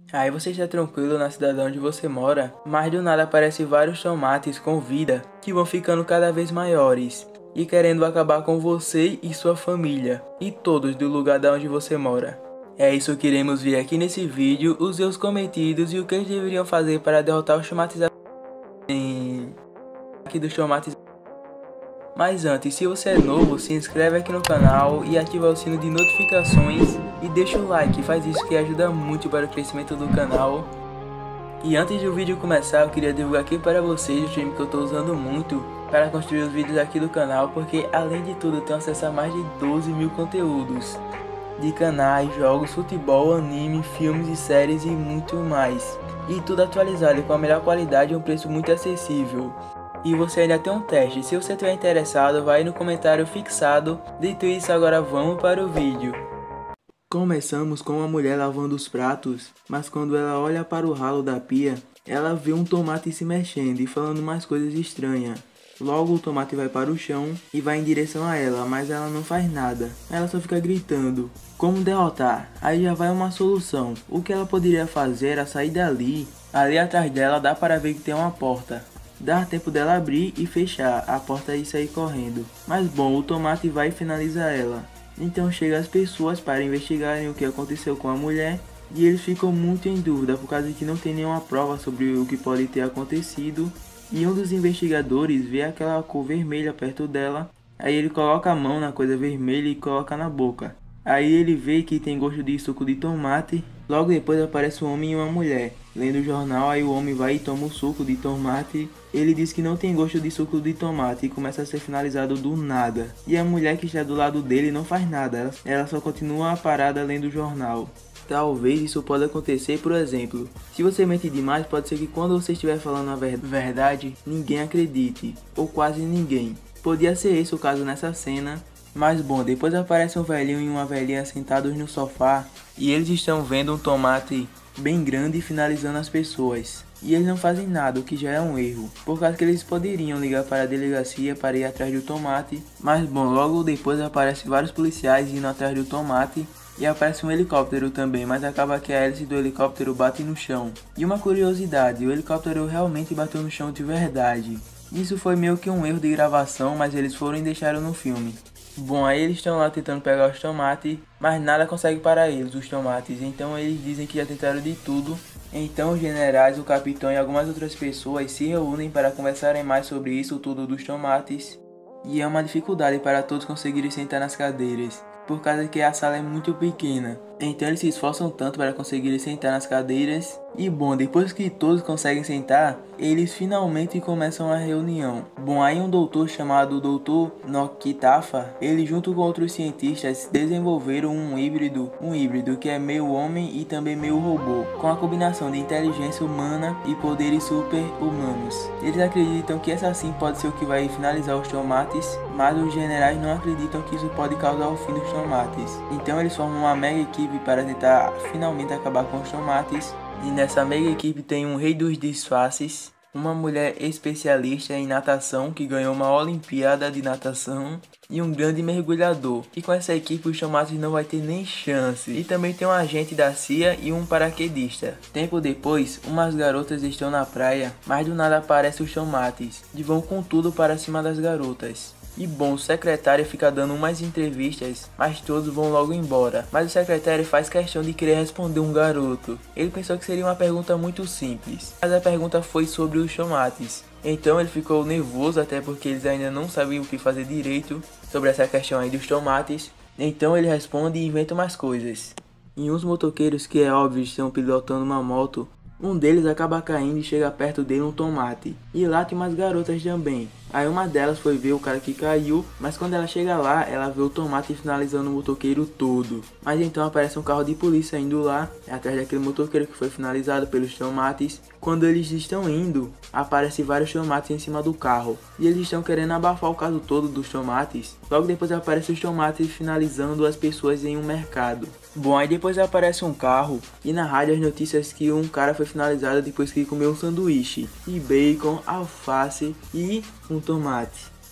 Aí você está tranquilo na cidade onde você mora, mas do nada aparecem vários tomates com vida que vão ficando cada vez maiores e querendo acabar com você e sua família e todos do lugar da onde você mora. É isso que iremos ver aqui nesse vídeo, os erros cometidos e o que eles deveriam fazer para derrotar os tomates aqui dos tomates. Mas antes, se você é novo, se inscreve aqui no canal e ativa o sino de notificações e deixa o like, faz isso que ajuda muito para o crescimento do canal. E antes do vídeo começar, eu queria divulgar aqui para vocês o time que eu estou usando muito para construir os vídeos aqui do canal, porque além de tudo eu tenho acesso a mais de 12 mil conteúdos de canais, jogos, futebol, anime, filmes e séries e muito mais. E tudo atualizado com a melhor qualidade e um preço muito acessível. E você ainda tem um teste, se você estiver interessado, vai no comentário fixado. Dito isso, agora vamos para o vídeo. Começamos com uma mulher lavando os pratos, mas quando ela olha para o ralo da pia, ela vê um tomate se mexendo e falando mais coisas estranhas. Logo o tomate vai para o chão e vai em direção a ela, mas ela não faz nada. Ela só fica gritando. Como derrotar? Aí já vai uma solução. O que ela poderia fazer era sair dali. Ali atrás dela dá para ver que tem uma porta. Dá tempo dela abrir e fechar a porta e sair correndo. Mas bom, o tomate vai e finaliza ela. Então chega as pessoas para investigarem o que aconteceu com a mulher. E eles ficam muito em dúvida por causa que não tem nenhuma prova sobre o que pode ter acontecido. E um dos investigadores vê aquela cor vermelha perto dela. Aí ele coloca a mão na coisa vermelha e coloca na boca. Aí ele vê que tem gosto de suco de tomate. Logo depois aparece um homem e uma mulher lendo o jornal. Aí o homem vai e toma o suco de tomate. Ele diz que não tem gosto de suco de tomate e começa a ser finalizado do nada. E a mulher que está do lado dele não faz nada, ela só continua parada lendo o jornal. Talvez isso pode acontecer, por exemplo, se você mente demais, pode ser que quando você estiver falando a verdade, ninguém acredite, ou quase ninguém. Podia ser esse o caso nessa cena. Mas bom, depois aparece um velhinho e uma velhinha sentados no sofá e eles estão vendo um tomate bem grande finalizando as pessoas. E eles não fazem nada, o que já é um erro, por causa que eles poderiam ligar para a delegacia para ir atrás do tomate. Mas bom, logo depois aparecem vários policiais indo atrás do tomate. E aparece um helicóptero também, mas acaba que a hélice do helicóptero bate no chão. E uma curiosidade, o helicóptero realmente bateu no chão de verdade. Isso foi meio que um erro de gravação, mas eles foram e deixaram no filme. Bom, aí eles estão lá tentando pegar os tomates, mas nada consegue parar eles, os tomates. Então eles dizem que já tentaram de tudo. Então os generais, o capitão e algumas outras pessoas se reúnem para conversarem mais sobre isso tudo dos tomates. E é uma dificuldade para todos conseguirem sentar nas cadeiras, por causa que a sala é muito pequena. Então eles se esforçam tanto para conseguirem sentar nas cadeiras. E bom, depois que todos conseguem sentar, eles finalmente começam a reunião. Bom, aí um doutor chamado Dr. Nokitafa, ele junto com outros cientistas desenvolveram um híbrido que é meio homem e também meio robô, com a combinação de inteligência humana e poderes super-humanos. Eles acreditam que essa sim pode ser o que vai finalizar os tomates, mas os generais não acreditam que isso pode causar o fim dos tomates. Então eles formam uma mega equipe para tentar finalmente acabar com os tomates. E nessa mega equipe tem um rei dos disfarces, uma mulher especialista em natação que ganhou uma Olimpíada de natação e um grande mergulhador. E com essa equipe os tomates não vai ter nem chance. E também tem um agente da CIA e um paraquedista. Tempo depois, umas garotas estão na praia, mas do nada aparecem os tomates e vão com tudo para cima das garotas. E bom, o secretário fica dando umas entrevistas, mas todos vão logo embora. Mas o secretário faz questão de querer responder um garoto. Ele pensou que seria uma pergunta muito simples, mas a pergunta foi sobre os tomates. Então ele ficou nervoso, até porque eles ainda não sabiam o que fazer direito sobre essa questão aí dos tomates. Então ele responde e inventa mais coisas. E uns motoqueiros, que é óbvio, estão pilotando uma moto. Um deles acaba caindo e chega perto dele um tomate. E lá tem umas garotas também. Aí uma delas foi ver o cara que caiu, mas quando ela chega lá, ela vê o tomate finalizando o motoqueiro todo. Mas então aparece um carro de polícia indo lá, atrás daquele motoqueiro que foi finalizado pelos tomates. Quando eles estão indo, aparecem vários tomates em cima do carro. E eles estão querendo abafar o caso todo dos tomates. Logo depois aparecem os tomates finalizando as pessoas em um mercado. Bom, aí depois aparece um carro e na rádio as notícias que um cara foi finalizado depois que comeu um sanduíche e bacon, alface e um tomate.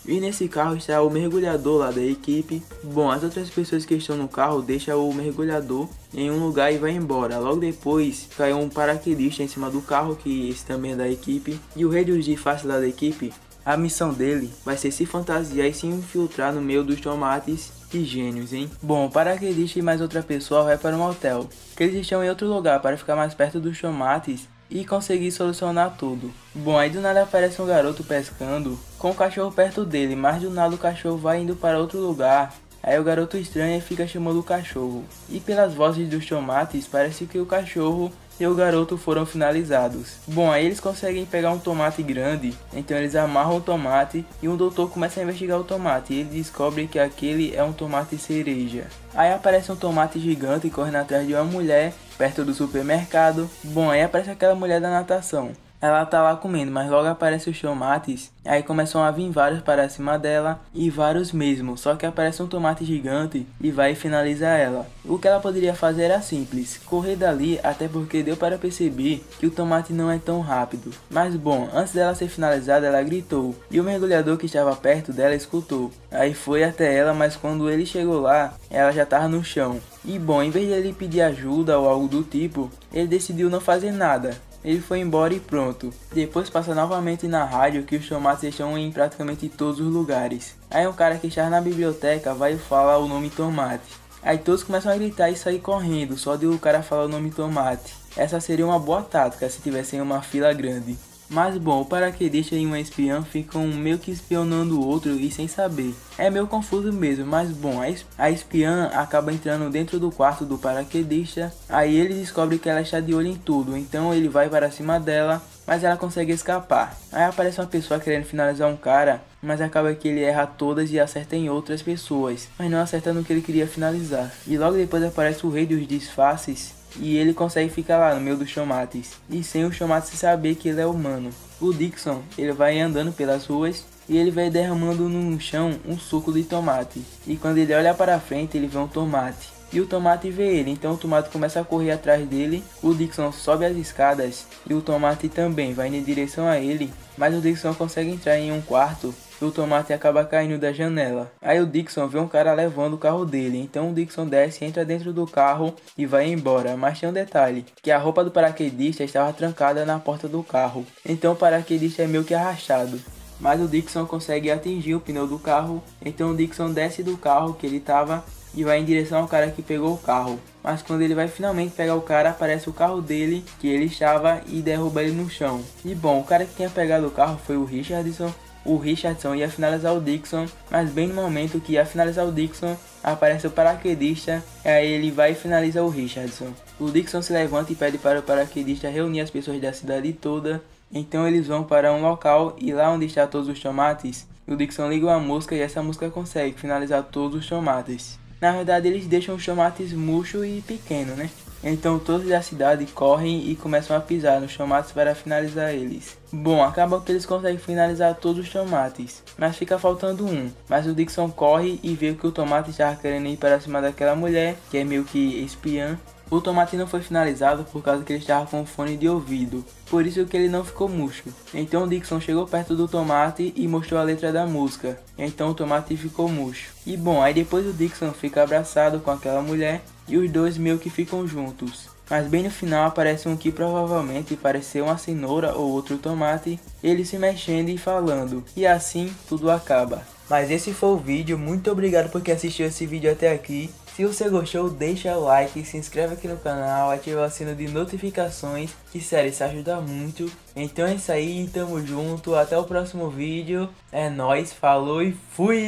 E nesse carro está o mergulhador lá da equipe. Bom, as outras pessoas que estão no carro deixam o mergulhador em um lugar e vai embora. Logo depois cai um paraquedista em cima do carro, que esse também é da equipe. E o rei dos disfarces lá da equipe, a missão dele vai ser se fantasiar e se infiltrar no meio dos tomates. Que gênios, hein? Bom, o paraquedista e mais outra pessoa vai para um hotel, que eles estão em outro lugar para ficar mais perto dos tomates e conseguir solucionar tudo. Bom, aí do nada aparece um garoto pescando com o cachorro perto dele, mas do nada o cachorro vai indo para outro lugar. Aí o garoto estranha e fica chamando o cachorro. E pelas vozes dos tomates, parece que o cachorro e o garoto foram finalizados. Bom, aí eles conseguem pegar um tomate grande, então eles amarram o tomate e um doutor começa a investigar o tomate e ele descobre que aquele é um tomate cereja. Aí aparece um tomate gigante correndo atrás de uma mulher perto do supermercado. Bom, aí aparece aquela mulher da natação. Ela tá lá comendo, mas logo aparecem os tomates, aí começam a vir vários para cima dela, e vários mesmo, só que aparece um tomate gigante e vai finalizar ela. O que ela poderia fazer era simples, correr dali, até porque deu para perceber que o tomate não é tão rápido. Mas bom, antes dela ser finalizada ela gritou, e o mergulhador que estava perto dela escutou. Aí foi até ela, mas quando ele chegou lá, ela já estava no chão. E bom, em vez de ele pedir ajuda ou algo do tipo, ele decidiu não fazer nada. Ele foi embora e pronto. Depois passa novamente na rádio que os tomates estão em praticamente todos os lugares. Aí um cara que está na biblioteca vai falar o nome tomate. Aí todos começam a gritar e sair correndo, só de o cara falar o nome tomate. Essa seria uma boa tática se tivessem uma fila grande. Mas bom, o paraquedista e uma espiã ficam meio que espionando o outro e sem saber. É meio confuso mesmo, mas bom, a espiã acaba entrando dentro do quarto do paraquedista. Aí ele descobre que ela está de olho em tudo, então ele vai para cima dela, mas ela consegue escapar. Aí aparece uma pessoa querendo finalizar um cara, mas acaba que ele erra todas e acerta em outras pessoas, mas não acerta no que ele queria finalizar. E logo depois aparece o rei dos disfarces, e ele consegue ficar lá no meio dos tomates, e sem os tomates saber que ele é humano. O Dixon, ele vai andando pelas ruas e ele vai derramando no chão um suco de tomate. E quando ele olha para frente, ele vê um tomate. E o tomate vê ele, então o tomate começa a correr atrás dele. O Dixon sobe as escadas e o tomate também vai em direção a ele, mas o Dixon consegue entrar em um quarto e o tomate acaba caindo da janela. Aí o Dixon vê um cara levando o carro dele, então o Dixon desce, entra dentro do carro e vai embora. Mas tem um detalhe, que a roupa do paraquedista estava trancada na porta do carro, então o paraquedista é meio que arrastado. Mas o Dixon consegue atingir o pneu do carro, então o Dixon desce do carro que ele estava e vai em direção ao cara que pegou o carro. Mas quando ele vai finalmente pegar o cara, aparece o carro dele que ele estava e derruba ele no chão. E bom, o cara que tinha pegado o carro foi o Richardson. O Richardson ia finalizar o Dixon, mas bem no momento que ia finalizar o Dixon, aparece o paraquedista, e aí ele vai e finaliza o Richardson. O Dixon se levanta e pede para o paraquedista reunir as pessoas da cidade toda. Então eles vão para um local e lá onde está todos os tomates, o Dixon liga uma música e essa música consegue finalizar todos os tomates. Na verdade eles deixam os tomates murchos e pequenos, né? Então todos da cidade correm e começam a pisar nos tomates para finalizar eles. Bom, acaba que eles conseguem finalizar todos os tomates, mas fica faltando um. Mas o Dixon corre e vê que o tomate estava querendo ir para cima daquela mulher, que é meio que espiã. O tomate não foi finalizado por causa que ele estava com fone de ouvido, por isso que ele não ficou murcho. Então o Dixon chegou perto do tomate e mostrou a letra da música, então o tomate ficou murcho. E bom, aí depois o Dixon fica abraçado com aquela mulher e os dois meio que ficam juntos. Mas bem no final aparece um que provavelmente pareceu uma cenoura ou outro tomate, ele se mexendo e falando, e assim tudo acaba. Mas esse foi o vídeo, muito obrigado por quem assistiu esse vídeo até aqui. Se você gostou, deixa o like, se inscreve aqui no canal, ativa o sino de notificações, que sério, isso ajuda muito. Então é isso aí, tamo junto, até o próximo vídeo, é nóis, falou e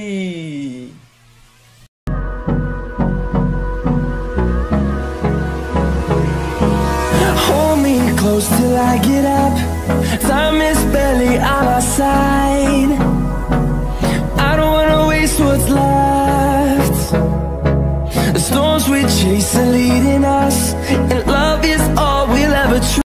fui! Hold me close till I get up. Time is barely on our side. I don't wanna waste what's left. The storms we chase are leading us, and love is all we'll ever try.